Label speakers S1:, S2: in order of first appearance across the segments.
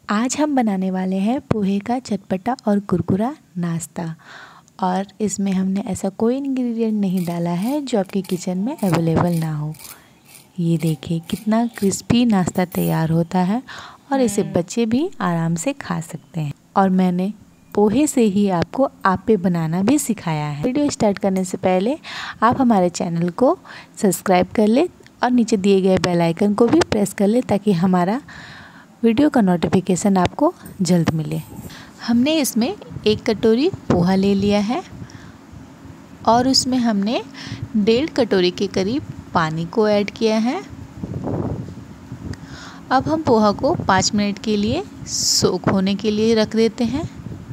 S1: आज हम बनाने वाले हैं पोहे का चटपटा और कुरकुरा नाश्ता। और इसमें हमने ऐसा कोई इंग्रेडिएंट नहीं डाला है जो आपके किचन में अवेलेबल ना हो। ये देखिए कितना क्रिस्पी नाश्ता तैयार होता है और इसे बच्चे भी आराम से खा सकते हैं। और मैंने पोहे से ही आपको आप्पे बनाना भी सिखाया है। वीडियो स्टार्ट करने से पहले आप हमारे चैनल को सब्सक्राइब कर ले और नीचे दिए गए बेल आइकन को भी प्रेस कर ले ताकि हमारा वीडियो का नोटिफिकेशन आपको जल्द मिले। हमने इसमें 1 कटोरी पोहा ले लिया है और उसमें हमने 1.5 कटोरी के करीब पानी को ऐड किया है। अब हम पोहा को 5 मिनट के लिए सोक होने के लिए रख देते हैं।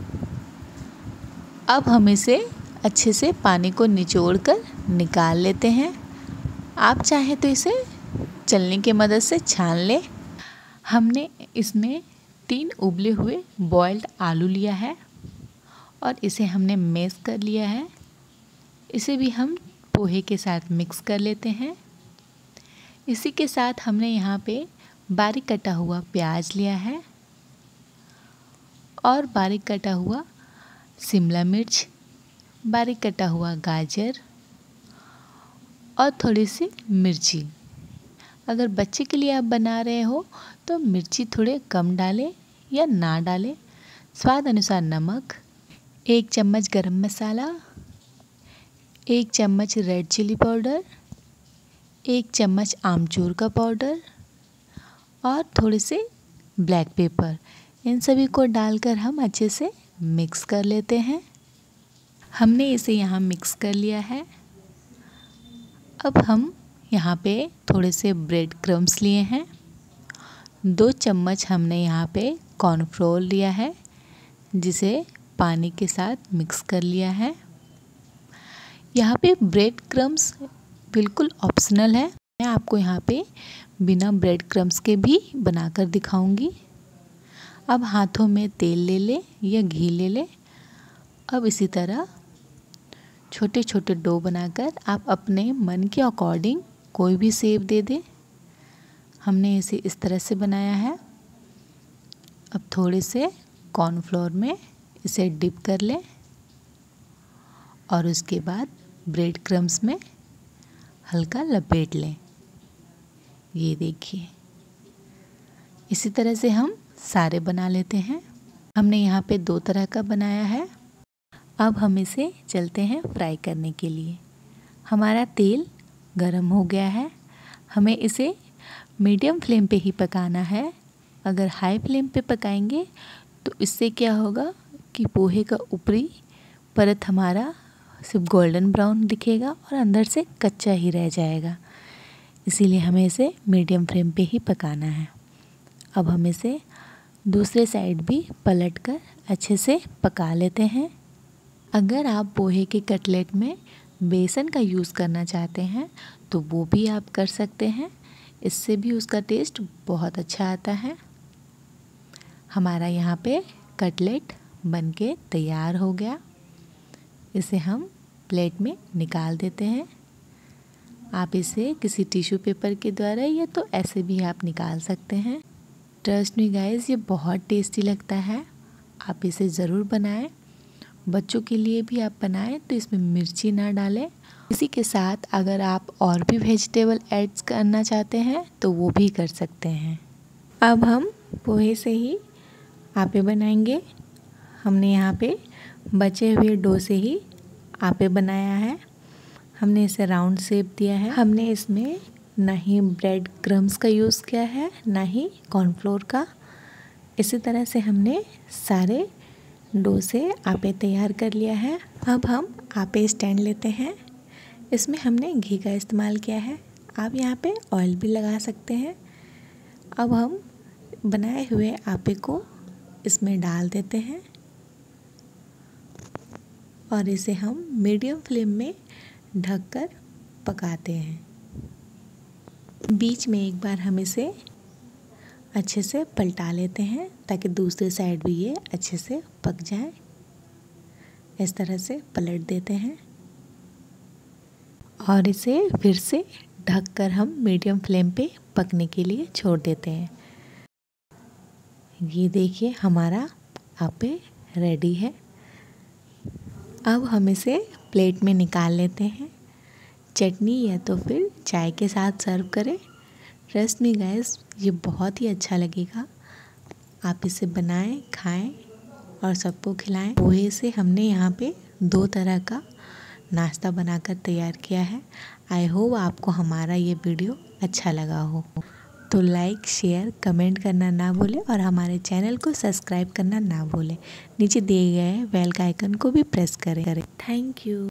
S1: अब हम इसे अच्छे से पानी को निचोड़ कर निकाल लेते हैं। आप चाहें तो इसे छलनी की मदद से छान लें। हमने इसमें 3 उबले हुए बॉइल्ड आलू लिया है और इसे हमने मैश कर लिया है। इसे भी हम पोहे के साथ मिक्स कर लेते हैं। इसी के साथ हमने यहाँ पे बारीक कटा हुआ प्याज लिया है और बारीक कटा हुआ शिमला मिर्च, बारीक कटा हुआ गाजर और थोड़ी सी मिर्ची। अगर बच्चे के लिए आप बना रहे हो तो मिर्ची थोड़े कम डालें या ना डालें। स्वाद अनुसार नमक, 1 चम्मच गरम मसाला, 1 चम्मच रेड चिली पाउडर, 1 चम्मच आमचूर का पाउडर और थोड़े से ब्लैक पेपर। इन सभी को डालकर हम अच्छे से मिक्स कर लेते हैं। हमने इसे यहाँ मिक्स कर लिया है। अब हम यहाँ पे थोड़े से ब्रेड क्रम्स लिए हैं। 2 चम्मच हमने यहाँ पे कॉर्नफ्लोर लिया है जिसे पानी के साथ मिक्स कर लिया है। यहाँ पे ब्रेड क्रम्स बिल्कुल ऑप्शनल है। मैं आपको यहाँ पे बिना ब्रेड क्रम्स के भी बनाकर दिखाऊंगी। अब हाथों में तेल ले लें या घी ले लें। अब इसी तरह छोटे छोटे डो बनाकर आप अपने मन के अकॉर्डिंग कोई भी शेप दे दें। हमने इसे इस तरह से बनाया है। अब थोड़े से कॉर्नफ्लोर में इसे डिप कर लें और उसके बाद ब्रेड क्रम्स में हल्का लपेट लें। ये देखिए, इसी तरह से हम सारे बना लेते हैं। हमने यहाँ पे 2 तरह का बनाया है। अब हम इसे चलते हैं फ्राई करने के लिए। हमारा तेल गरम हो गया है। हमें इसे मीडियम फ्लेम पे ही पकाना है। अगर हाई फ्लेम पे पकाएंगे तो इससे क्या होगा कि पोहे का ऊपरी परत हमारा सिर्फ गोल्डन ब्राउन दिखेगा और अंदर से कच्चा ही रह जाएगा। इसीलिए हमें इसे मीडियम फ्लेम पे ही पकाना है। अब हम इसे दूसरे साइड भी पलटकर अच्छे से पका लेते हैं। अगर आप पोहे के कटलेट में बेसन का यूज़ करना चाहते हैं तो वो भी आप कर सकते हैं। इससे भी उसका टेस्ट बहुत अच्छा आता है। हमारा यहाँ पे कटलेट बनके तैयार हो गया। इसे हम प्लेट में निकाल देते हैं। आप इसे किसी टिश्यू पेपर के द्वारा या तो ऐसे भी आप निकाल सकते हैं। ट्रस्ट मी गाइस, ये बहुत टेस्टी लगता है। आप इसे ज़रूर बनाएं। बच्चों के लिए भी आप बनाएं तो इसमें मिर्ची ना डालें। इसी के साथ अगर आप और भी वेजिटेबल ऐड्स करना चाहते हैं तो वो भी कर सकते हैं। अब हम पोहे से ही आप्पे बनाएंगे। हमने यहाँ पे बचे हुए डो से ही आप्पे बनाया है। हमने इसे राउंड शेप दिया है। हमने इसमें ना ही ब्रेड क्रम्स का यूज़ किया है ना ही कॉर्नफ्लोर का। इसी तरह से हमने सारे डो से आप्पे तैयार कर लिया है। अब हम आप्पे स्टैंड लेते हैं। इसमें हमने घी का इस्तेमाल किया है। आप यहाँ पे ऑयल भी लगा सकते हैं। अब हम बनाए हुए आप्पे को इसमें डाल देते हैं और इसे हम मीडियम फ्लेम में ढककर पकाते हैं। बीच में एक बार हम इसे अच्छे से पलटा लेते हैं ताकि दूसरी साइड भी ये अच्छे से पक जाए। इस तरह से पलट देते हैं और इसे फिर से ढककर हम मीडियम फ्लेम पे पकने के लिए छोड़ देते हैं। ये देखिए हमारा आप्पे रेडी है। अब हम इसे प्लेट में निकाल लेते हैं। चटनी या तो फिर चाय के साथ सर्व करें। ट्रस्ट मी गाइस, ये बहुत ही अच्छा लगेगा। आप इसे बनाएं, खाएं और सबको खिलाएं। पोहे से हमने यहाँ पे 2 तरह का नाश्ता बनाकर तैयार किया है। आई होप आपको हमारा ये वीडियो अच्छा लगा हो। तो लाइक, शेयर, कमेंट करना ना भूलें और हमारे चैनल को सब्सक्राइब करना ना भूलें। नीचे दिए गए बेल का आइकन को भी प्रेस करें। Thank you.